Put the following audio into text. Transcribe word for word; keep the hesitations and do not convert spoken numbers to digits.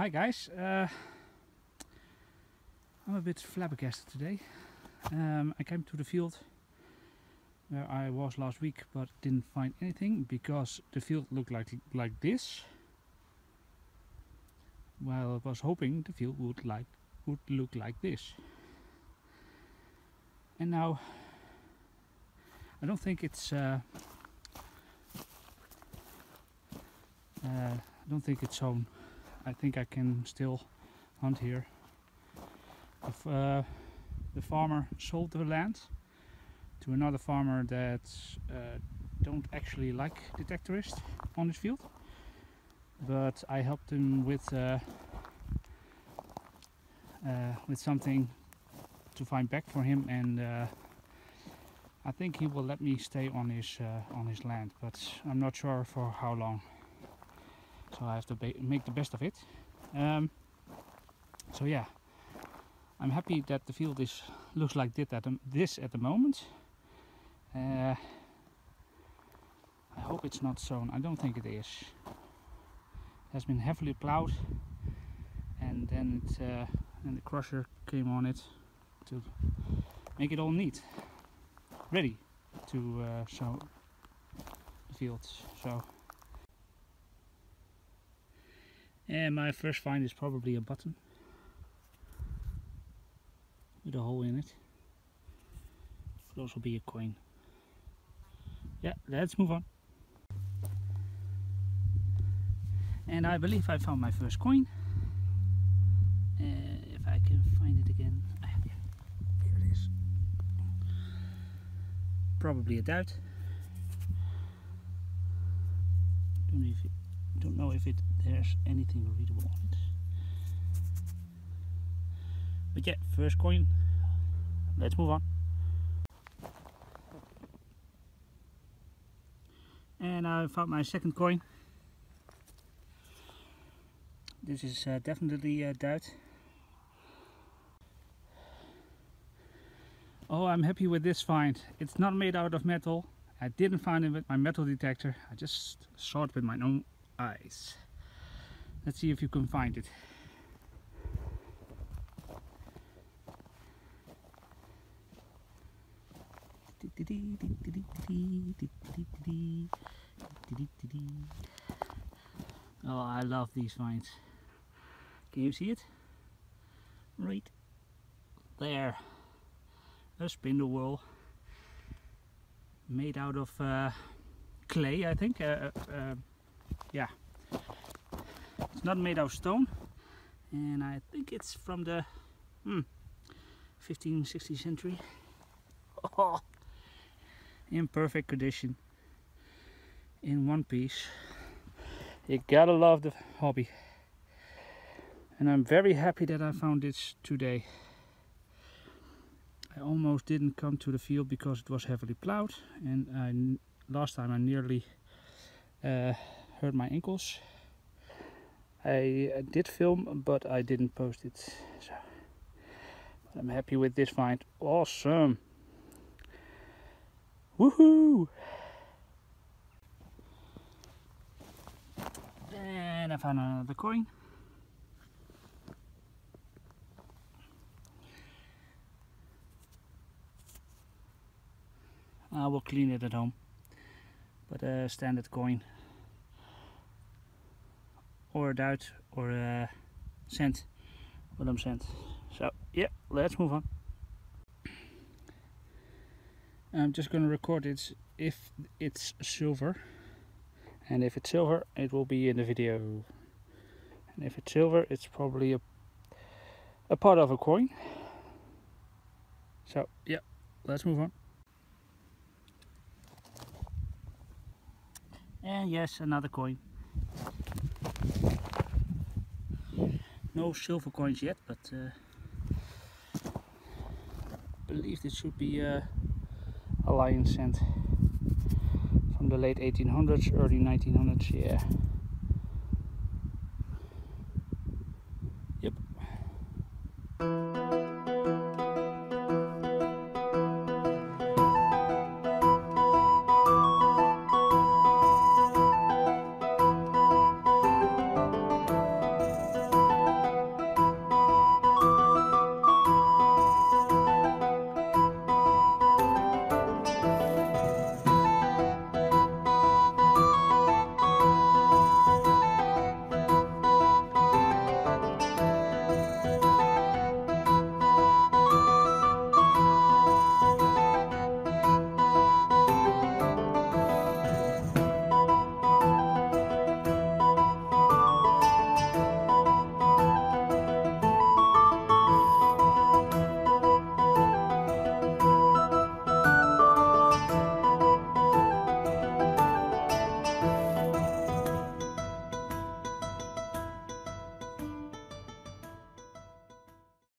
Hi guys, uh, I'm a bit flabbergasted today. Um, I came to the field where I was last week but didn't find anything because the field looked like like this. Well, I was hoping the field would like would look like this. And now I don't think it's uh, uh, I don't think it's sown. I think I can still hunt here. If, uh, the farmer sold the land to another farmer that uh, don't actually like detectorists on his field, but I helped him with uh, uh, with something to find back for him, and uh, I think he will let me stay on his uh, on his land, but I'm not sure for how long. So I have to make the best of it. Um, so yeah, I'm happy that the field is looks like this at the, this at the moment. Uh, I hope it's not sown. I don't think it is. It has been heavily plowed, and then it, uh, and the crusher came on it to make it all neat, ready to uh, sow the fields. So. And my first find is probably a button with a hole in it. Could also be a coin. Yeah, let's move on. And I believe I found my first coin. Uh, if I can find it again. Ah, yeah. Here it is. Probably a doubt. Don't know if it Don't know if it there's anything readable on it. But yeah, first coin. Let's move on. And I found my second coin. This is uh, definitely a doubt. Oh, I'm happy with this find. It's not made out of metal. I didn't find it with my metal detector. I just saw it with my own eyes. Let's see if you can find it. Oh, I love these finds. Can you see it? Right there. A spindle whorl made out of uh, clay, I think. Uh, uh, yeah. It's not made of stone, and I think it's from the hmm, fifteenth, sixteenth century. Oh, in perfect condition, in one piece. You gotta love the hobby, and I'm very happy that I found this today. I almost didn't come to the field because it was heavily plowed, and I, last time I nearly uh, hurt my ankles. I, I did film, but I didn't post it. So but I'm happy with this find. Awesome! Woohoo! And I found another coin. I will clean it at home. But a standard coin. Or a doubt, or a cent, but I'm cent. So yeah, let's move on. I'm just gonna record it if it's silver, and if it's silver, it will be in the video. And if it's silver, it's probably a a part of a coin. So yeah, let's move on. And yes, another coin. No silver coins yet, but uh, I believe this should be uh, a lion cent from the late eighteen hundreds, early nineteen hundreds. Yeah.